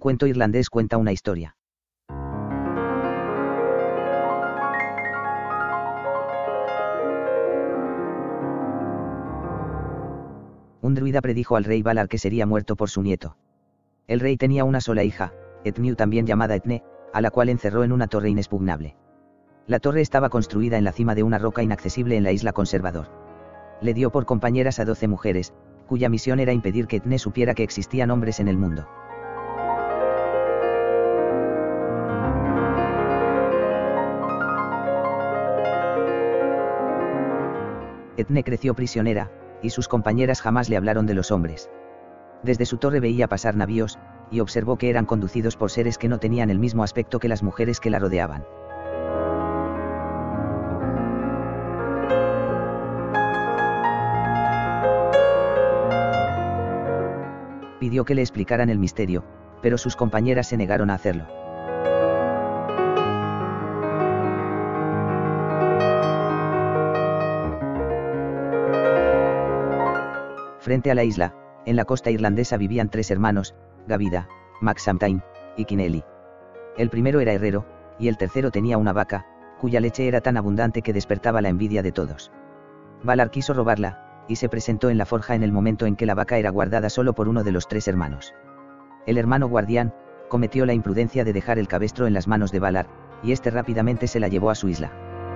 cuento irlandés cuenta una historia. Un druida predijo al rey Valar que sería muerto por su nieto. El rey tenía una sola hija, Etniu, también llamada Etne, a la cual encerró en una torre inexpugnable. La torre estaba construida en la cima de una roca inaccesible en la isla Conservador. Le dio por compañeras a 12 mujeres, cuya misión era impedir que Etne supiera que existían hombres en el mundo. Etne creció prisionera, y sus compañeras jamás le hablaron de los hombres. Desde su torre veía pasar navíos, y observó que eran conducidos por seres que no tenían el mismo aspecto que las mujeres que la rodeaban. Pidió que le explicaran el misterio, pero sus compañeras se negaron a hacerlo. Frente a la isla, en la costa irlandesa vivían 3 hermanos, Gavida, Maxamtain y Kineli. El primero era herrero, y el tercero tenía una vaca, cuya leche era tan abundante que despertaba la envidia de todos. Valar quiso robarla, y se presentó en la forja en el momento en que la vaca era guardada solo por uno de los 3 hermanos. El hermano guardián cometió la imprudencia de dejar el cabestro en las manos de Valar, y este rápidamente se la llevó a su isla.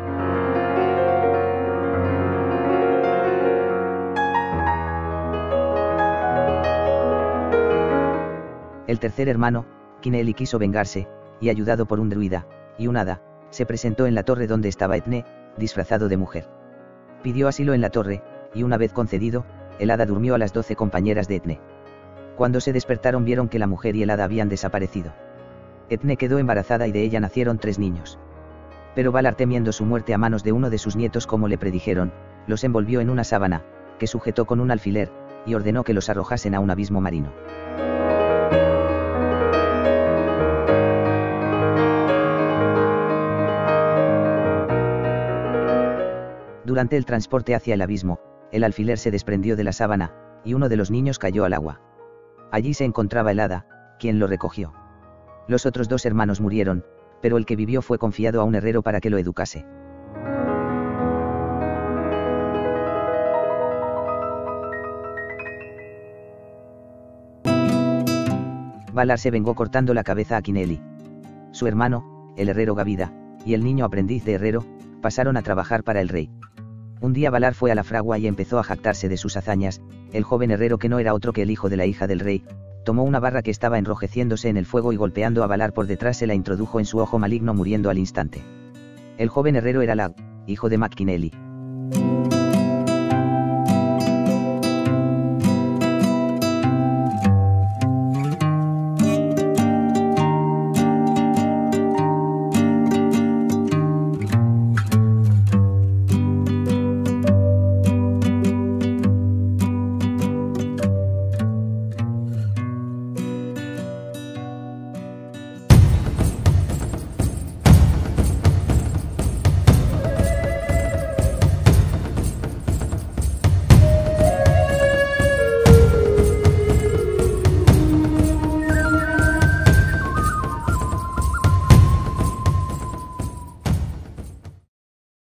El tercer hermano, Kineli, quiso vengarse, y ayudado por un druida y un hada, se presentó en la torre donde estaba Etne, disfrazado de mujer. Pidió asilo en la torre, y una vez concedido, el hada durmió a las 12 compañeras de Etne. Cuando se despertaron vieron que la mujer y el hada habían desaparecido. Etne quedó embarazada y de ella nacieron 3 niños. Pero Valar, temiendo su muerte a manos de uno de sus nietos como le predijeron, los envolvió en una sábana, que sujetó con un alfiler, y ordenó que los arrojasen a un abismo marino. Durante el transporte hacia el abismo, el alfiler se desprendió de la sábana, y uno de los niños cayó al agua. Allí se encontraba el hada, quien lo recogió. Los otros 2 hermanos murieron, pero el que vivió fue confiado a un herrero para que lo educase. Valar se vengó cortando la cabeza a Kineli. Su hermano, el herrero Gavida, y el niño aprendiz de herrero, pasaron a trabajar para el rey. Un día Valar fue a la fragua y empezó a jactarse de sus hazañas. El joven herrero, que no era otro que el hijo de la hija del rey, tomó una barra que estaba enrojeciéndose en el fuego y golpeando a Valar por detrás se la introdujo en su ojo maligno, muriendo al instante. El joven herrero era Lag, hijo de Mac Kineli.